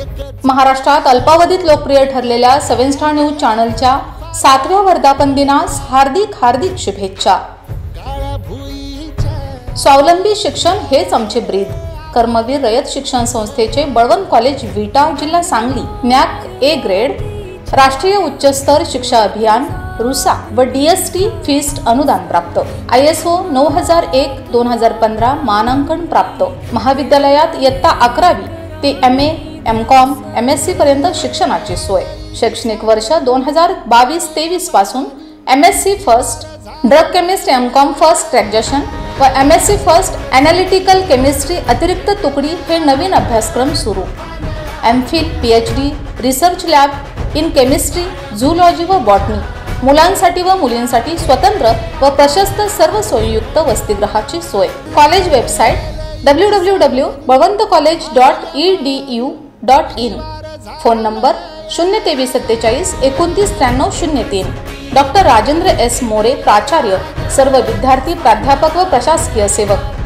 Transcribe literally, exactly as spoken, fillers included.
महाराष्ट्रात अल्पावधीत लोकप्रिय ठरलेल्या सेवन स्टार न्यूज चॅनलच्या सातव्या वर्धापन दिनास हार्दिक हार्दिक शुभेच्छा। स्वावलंबी शिक्षण हेच आमचे ब्रीद। कर्मवीर रयत शिक्षण संस्थेचे बळवंत कॉलेज विटा जिल्हा सांगली नॅक ए ग्रेड राष्ट्रीय उच्च स्तर शिक्षा अभियान रुसा व डीएसटी फीस्ट अनुदान प्राप्त। आयएसओ नऊ हजार एक दोन हजार पंधरा मानांकन प्राप्त। महाविद्यालयात इयत्ता अकरावी ते M A M Com M S C पर्यंत शिक्षणाची सोय। शैक्षणिक वर्ष दोन हजार बावीस तेवीस पासून M S C first drug chemist M Com first graduation व M S C first analytical chemistry अतिरिक्त तुकडी हे नवीन अभ्यासक्रम सुरू। M Phil P H D research lab in chemistry zoology व बॉटनी मुलांसाठी व मुलींसाठी स्वतंत्र व प्रशस्त सर्व सोयीयुक्त वसतिगृहाची सोय। College website W W W dot Balwant college dot E D U dot in. Phone number शून्य तेवीस सत्तेचाळीस एकोणतीस त्र्याण्णव शून्य तीन। डॉक्टर राजेंद्र एस मोरे प्राचार्य, सर्व विद्यार्थी प्राध्यापक व प्रशासकीय सेवक।